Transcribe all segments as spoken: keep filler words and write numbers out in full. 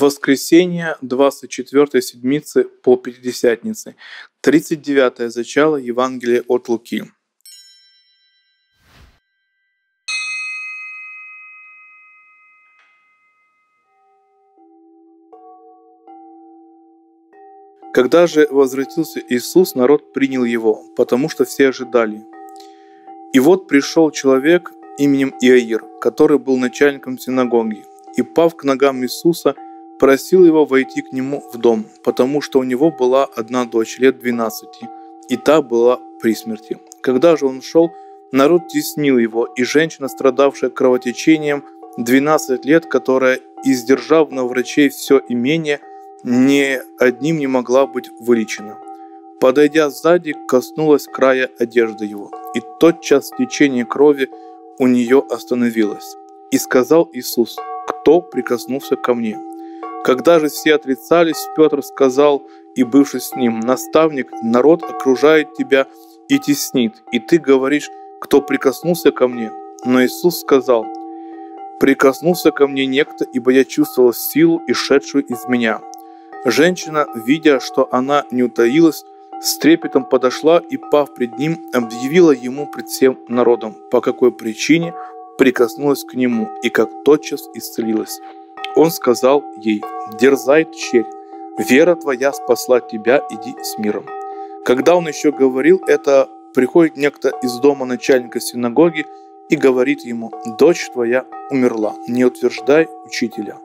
Воскресенье двадцать четвёртой седмицы по Пятидесятнице, тридцать девятое зачало Евангелия от Луки. Когда же возвратился Иисус, народ принял его, потому что все ожидали. И вот пришел человек именем Иаир, который был начальником синагоги, и, пав к ногам Иисуса, просил его войти к нему в дом, потому что у него была одна дочь лет двенадцати, и та была при смерти. Когда же он шел, народ теснил его, и женщина, страдавшая кровотечением двенадцать лет, которая, издержав на врачей все имение, ни одним не могла быть вылечена, подойдя сзади, коснулась края одежды его, и тотчас течение крови у нее остановилось. И сказал Иисус: «Кто прикоснулся ко мне?» Когда же все отрицались, Петр сказал и бывший с ним: «Наставник, народ окружает тебя и теснит, и ты говоришь: кто прикоснулся ко мне?» Но Иисус сказал: «Прикоснулся ко мне некто, ибо я чувствовал силу, исшедшую из меня». Женщина, видя, что она не утаилась, с трепетом подошла и, пав пред ним, объявила ему пред всем народом, по какой причине прикоснулась к нему, и как тотчас исцелилась. Он сказал ей: «Дерзай, тщерь, вера твоя спасла тебя, иди с миром». Когда он еще говорил это, приходит некто из дома начальника синагоги и говорит ему: «Дочь твоя умерла, не утверждай учителя».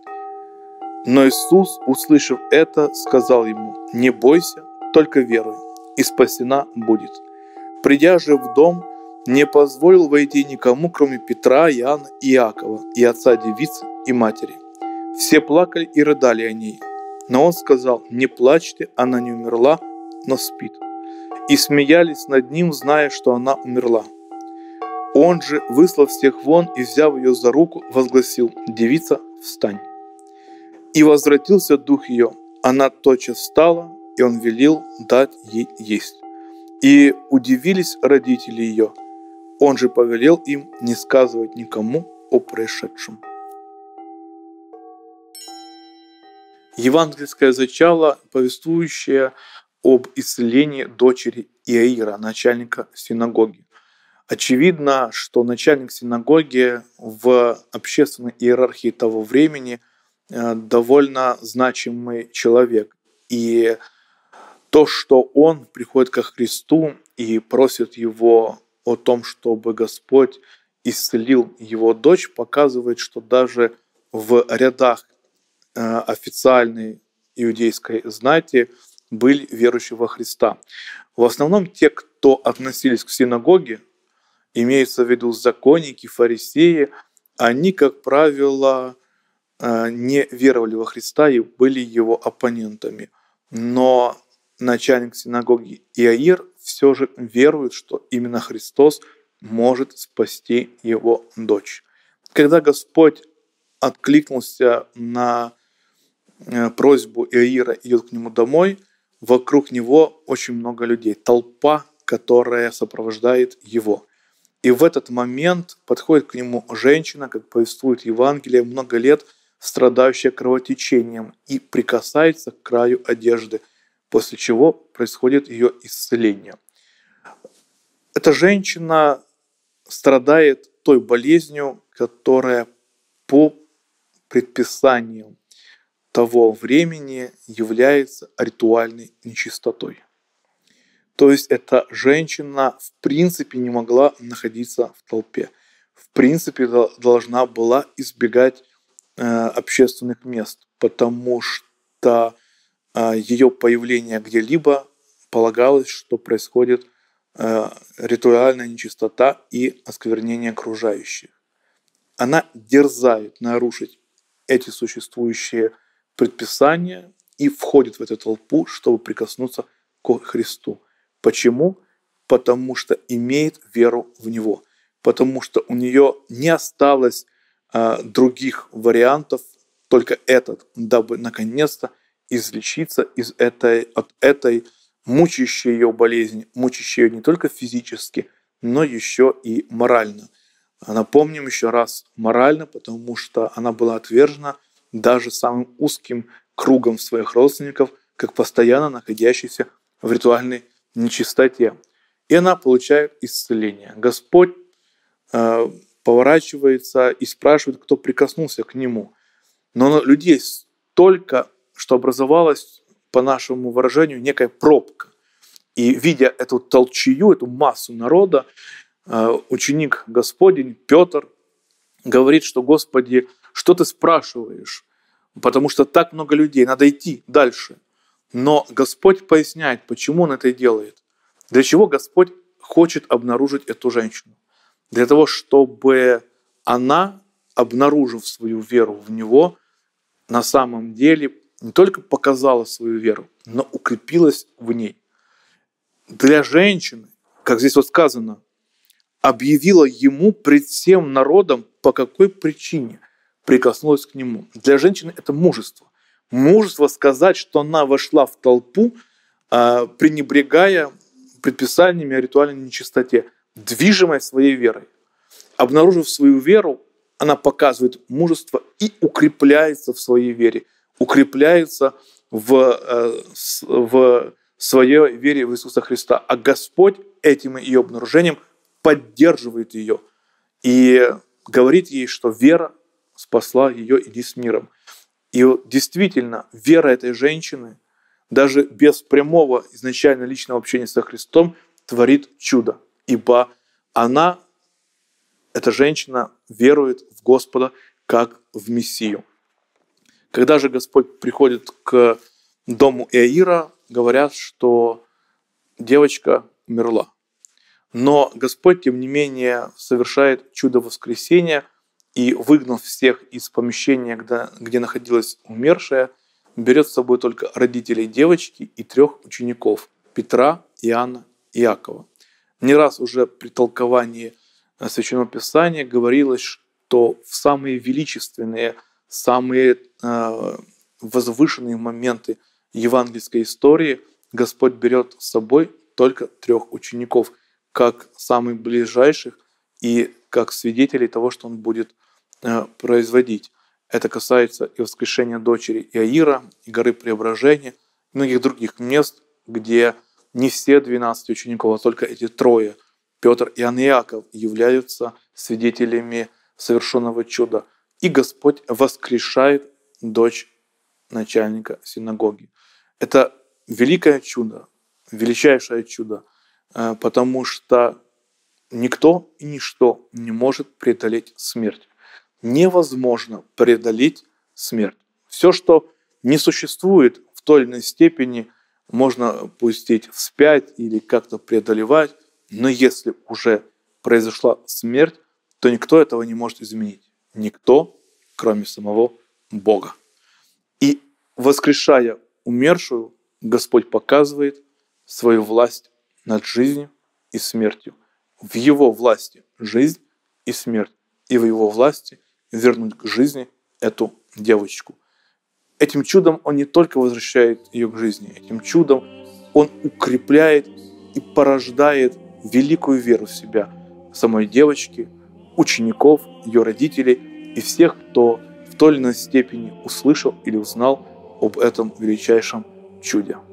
Но Иисус, услышав это, сказал ему: «Не бойся, только веруй, и спасена будет». Придя же в дом, не позволил войти никому, кроме Петра, Иоанна и Иакова, и отца девицы, и матери. Все плакали и рыдали о ней. Но он сказал: «Не плачьте, она не умерла, но спит». И смеялись над ним, зная, что она умерла. Он же, выслав всех вон и взяв ее за руку, возгласил: «Девица, встань». И возвратился дух ее. Она тотчас встала, и он велел дать ей есть. И удивились родители ее. Он же повелел им не сказывать никому о происшедшем. Евангельское зачало, повествующее об исцелении дочери Иаира, начальника синагоги. Очевидно, что начальник синагоги в общественной иерархии того времени довольно значимый человек. И то, что он приходит ко Христу и просит его о том, чтобы Господь исцелил его дочь, показывает, что даже в рядах официальной иудейской знати были верующие во Христа. В основном те, кто относились к синагоге, имеется в виду законники, фарисеи, они, как правило, не веровали во Христа и были его оппонентами. Но начальник синагоги Иаир все же верует, что именно Христос может спасти его дочь. Когда Господь откликнулся на просьбу Иаира, идет к нему домой, вокруг него очень много людей, толпа, которая сопровождает его. И в этот момент подходит к нему женщина, как повествует Евангелие, много лет страдающая кровотечением, и прикасается к краю одежды, после чего происходит ее исцеление. Эта женщина страдает той болезнью, которая по предписанию того времени является ритуальной нечистотой. То есть эта женщина в принципе не могла находиться в толпе, в принципе должна была избегать общественных мест, потому что ее появление где-либо полагалось, что происходит ритуальная нечистота и осквернение окружающих. Она дерзает нарушить эти существующие предписания и входит в эту толпу, чтобы прикоснуться к Христу. Почему? Потому что имеет веру в Него, потому что у нее не осталось других вариантов, только этот, дабы наконец-то излечиться из этой, от этой мучающей ее болезни, мучающей ее не только физически, но еще и морально. Напомним еще раз, морально, потому что она была отвержена даже самым узким кругом своих родственников, как постоянно находящийся в ритуальной нечистоте. И она получает исцеление. Господь э, поворачивается и спрашивает, кто прикоснулся к нему. Но людей столько, что образовалась, по нашему выражению, некая пробка. И видя эту толчею, эту массу народа, ученик Господень Петр говорит, что «Господи, что ты спрашиваешь? Потому что так много людей, надо идти дальше». Но Господь поясняет, почему Он это делает. Для чего Господь хочет обнаружить эту женщину? Для того, чтобы она, обнаружив свою веру в Него, на самом деле не только показала свою веру, но укрепилась в ней. Для женщины, как здесь вот сказано, объявила ему пред всем народом, по какой причине прикоснулась к нему. Для женщины это мужество. Мужество сказать, что она вошла в толпу, пренебрегая предписаниями о ритуальной нечистоте, движимой своей верой. Обнаружив свою веру, она показывает мужество и укрепляется в своей вере, укрепляется в, в своей вере в Иисуса Христа. А Господь этим ее обнаружением поддерживает ее и говорит ей, что вера спасла ее, иди с миром. И действительно, вера этой женщины, даже без прямого изначально личного общения со Христом, творит чудо. Ибо она, эта женщина, верует в Господа как в Мессию. Когда же Господь приходит к дому Иаира, говорят, что девочка умерла. Но Господь, тем не менее, совершает чудо воскресения и, выгнав всех из помещения, где, где находилась умершая, берет с собой только родителей девочки и трех учеников – Петра, Иоанна и Иакова. Не раз уже при толковании Священного Писания говорилось, что в самые величественные, самые э, возвышенные моменты евангельской истории Господь берет с собой только трех учеников, как самых ближайших и как свидетелей того, что Он будет э, производить. Это касается и воскрешения дочери Иаира, и горы Преображения, и многих других мест, где не все двенадцать учеников, а только эти трое, Петр, Иоанн и Иаков, являются свидетелями совершенного чуда. И Господь воскрешает дочь начальника синагоги. Это великое чудо, величайшее чудо, потому что никто и ничто не может преодолеть смерть. Невозможно преодолеть смерть. Все, что не существует в той или иной степени, можно пустить вспять или как-то преодолевать, но если уже произошла смерть, то никто этого не может изменить. Никто, кроме самого Бога. И воскрешая умершую, Господь показывает свою власть над жизнью и смертью. В Его власти жизнь и смерть. И в Его власти вернуть к жизни эту девочку. Этим чудом Он не только возвращает ее к жизни, этим чудом Он укрепляет и порождает великую веру в себя самой девочки, учеников, ее родителей и всех, кто в той или иной степени услышал или узнал об этом величайшем чуде.